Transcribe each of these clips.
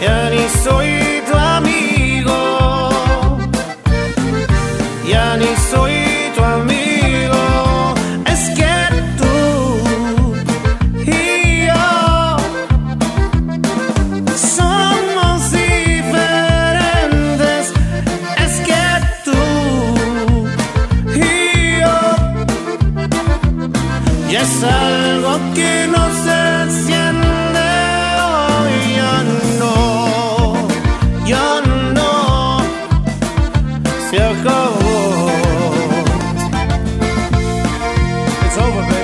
Ya ni soy tu amigo, ya ni soy tu amigo. Es que tú y yo somos diferentes. Es que tú y yo ya es algo que no se enciende hoy. Ya no se acabó. It's over, baby.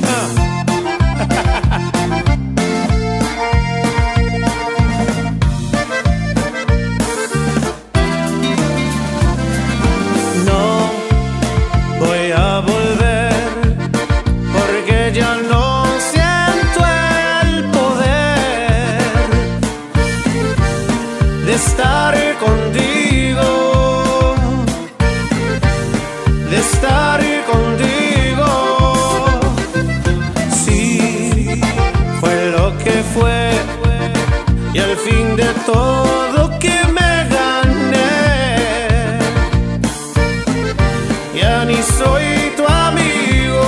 No voy a volver porque ya no siento el poder de estar contigo, de estar contigo. Sí, fue lo que fue y al fin de todo que me gané. Ya ni soy tu amigo,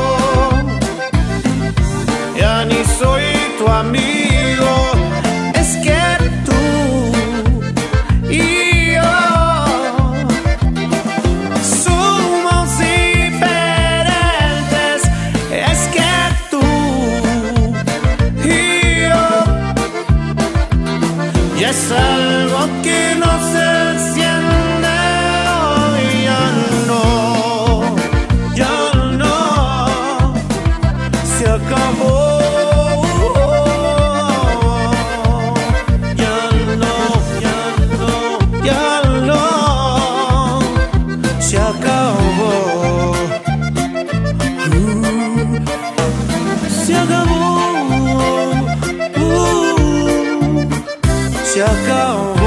ya ni soy tu amigo. Es que tú y yo somos diferentes. Es que tú y yo ya es algo que no se enciende hoy. Ya no se acabó. Ya no se acabó. Se acabó. Se acabó.